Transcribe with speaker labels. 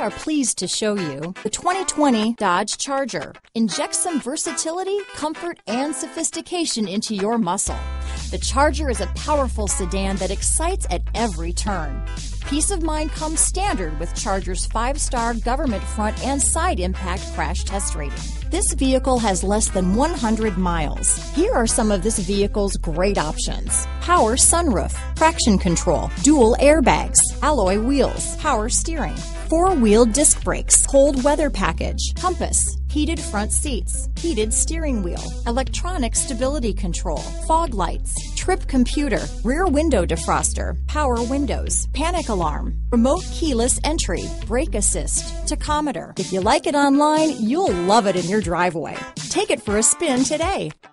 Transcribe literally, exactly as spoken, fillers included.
Speaker 1: are pleased to show you the twenty twenty Dodge Charger. Inject some versatility, comfort, and sophistication into your muscle. The Charger is a powerful sedan that excites at every turn. Peace of mind comes standard with Charger's five-star government front and side impact crash test rating. This vehicle has less than one hundred miles. Here are some of this vehicle's great options: power sunroof, traction control, dual airbags, alloy wheels, power steering, four-wheel disc brakes, cold weather package, compass, heated front seats, heated steering wheel, electronic stability control, fog lights, trip computer, rear window defroster, power windows, panic alarm, remote keyless entry, brake assist, tachometer. If you like it online, you'll love it in your driveway. Take it for a spin today.